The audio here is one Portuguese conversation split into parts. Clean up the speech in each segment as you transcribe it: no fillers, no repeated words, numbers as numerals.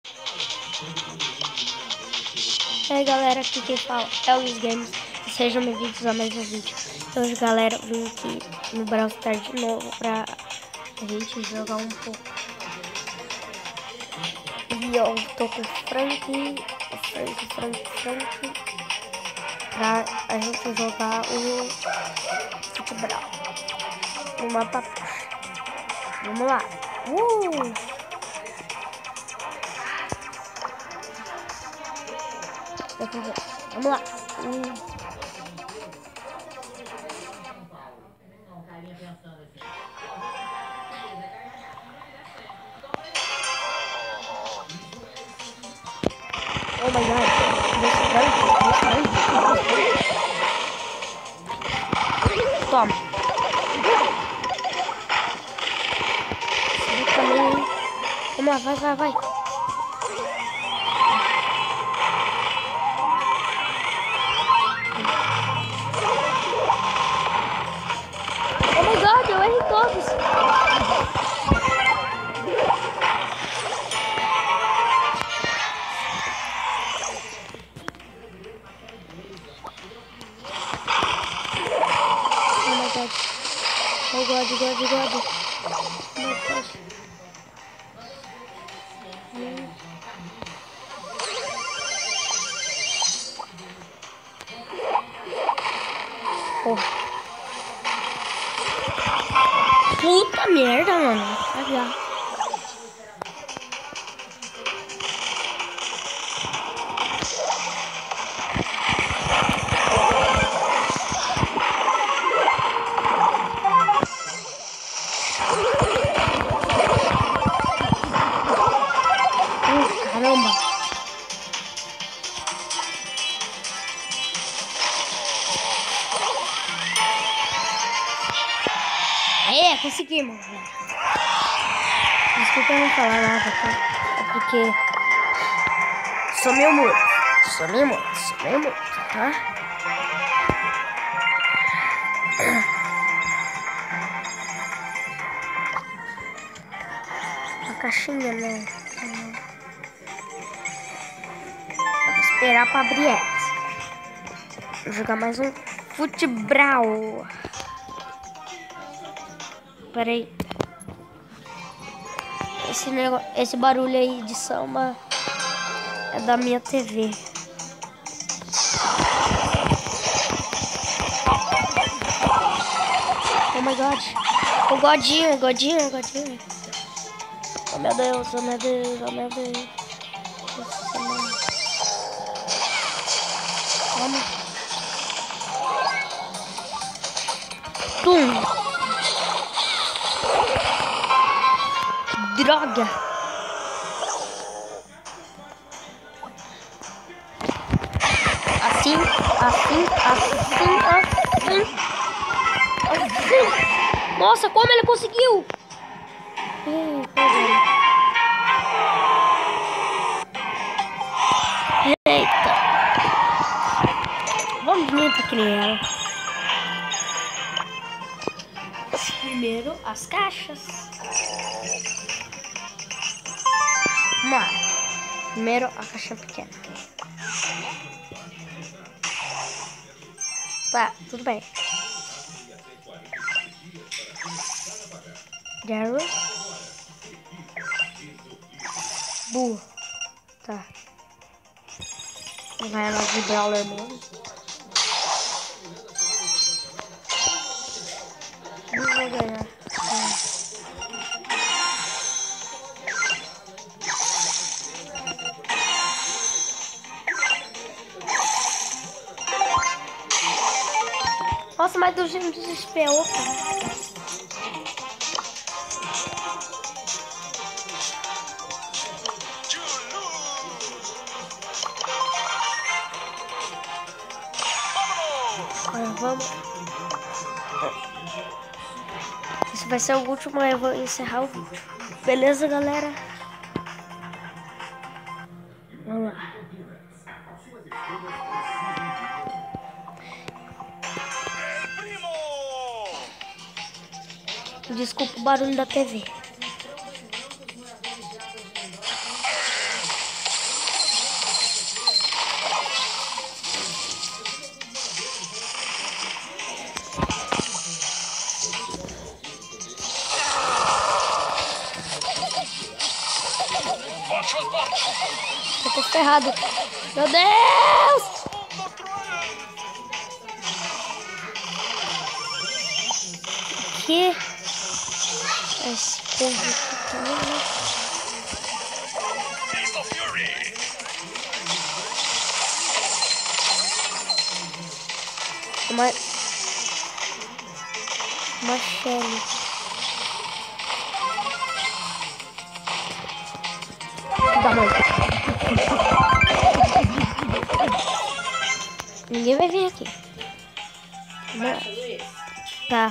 E aí galera, aqui quem fala é o Luiz Games. Sejam bem-vindos a mais um vídeo. Hoje galera, vim aqui no Brawl Stars de novo pra a gente jogar um pouco. E eu tô com o Frank, pra a gente jogar o futebol no mapa push. Vamos lá. Vamos lá. Oh my god. Toma. Vamos lá, vai. Oh my god, eu errei todos. Oh my god. Oh god. Oh my gosh. Oh. Puta merda, mano. Cagar. Caramba. Conseguimos. Desculpa eu não falar nada, tá? É porque sou meio morto, tá? A caixinha, né? Vou esperar pra abrir essa. Vou jogar mais um futebol. Pera aí. Esse barulho aí de samba é da minha TV. Oh my god. O godinho. Oh meu Deus. Vamos. Tum. Droga! Assim. Nossa, como ele conseguiu? Eita! Vamos muito criar. Primeiro as caixas. Vamos lá. Primeiro a caixa pequena. Tá, tudo bem. Daryl. Burro. Tá. Não vai mais de Brawler mesmo. Não vou ganhar. Nossa, mas do jeito desesperou, cara. Agora vamos. Esse vai ser o último, eu vou encerrar o vídeo. Beleza, galera? Vamos lá. Desculpa o barulho da TV. Eu tô ferrado. Meu Deus! Que? Esse povo aqui também, né? Uma Shelly. Dá mãe. Ninguém vai vir aqui. Tá.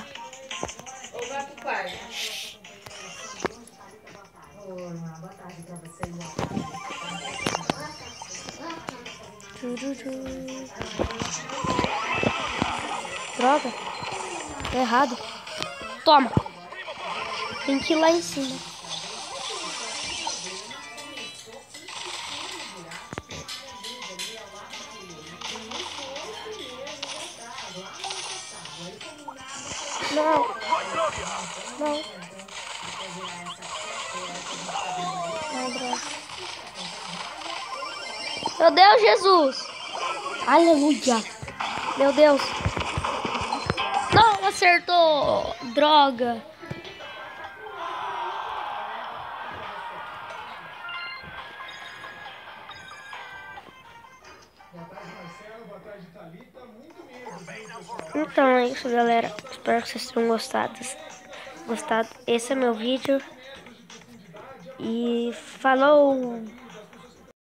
Droga. Tô errado. Toma. Tem que ir lá em cima. Não. Não. Ai, droga. Meu Deus, Jesus. Aleluia. Meu Deus. Não acertou. Droga. Então é isso, galera. Espero que vocês tenham gostado. Esse é meu vídeo. E falou!